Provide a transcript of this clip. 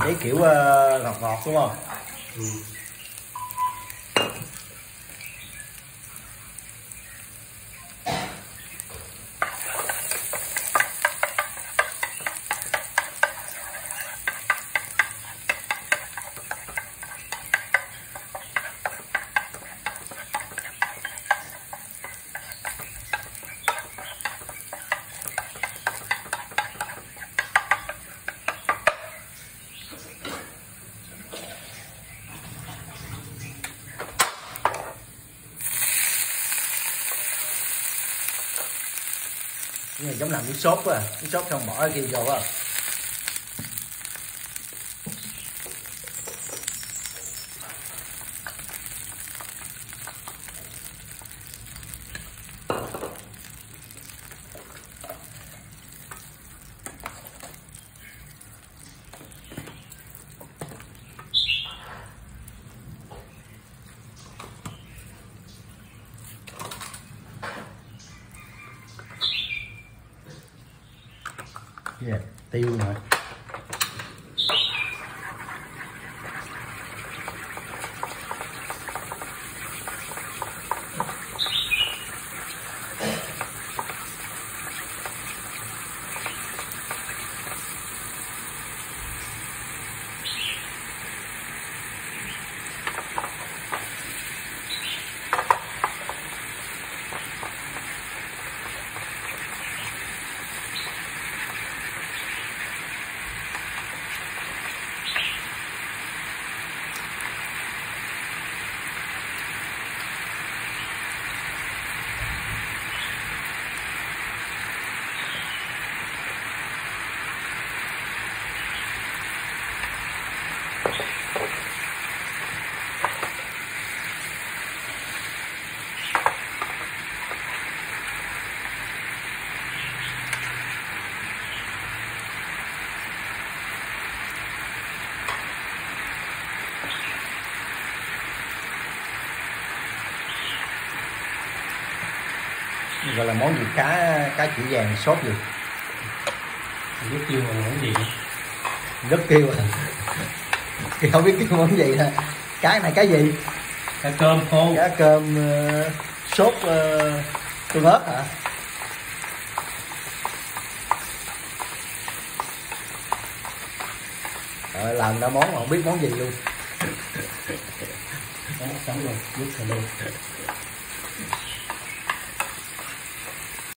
Cái kiểu ngọt ngọt đúng không? Ừ. Cái này giống làm nước sốt quá, nước sốt xong bỏ cái kia vô á. Yeah, tiêu rồi. Gọi là món gì, cá chỉ vàng sốt gì? Biết kêu là món gì? Rất kêu à. Thì không biết kêu món gì ha. Cái này cái gì? Cá cơm khô. Cá cơm sốt tương ớt hả? Rồi làm ra món mà không biết món gì luôn. Đó, xong rồi, biết rồi luôn.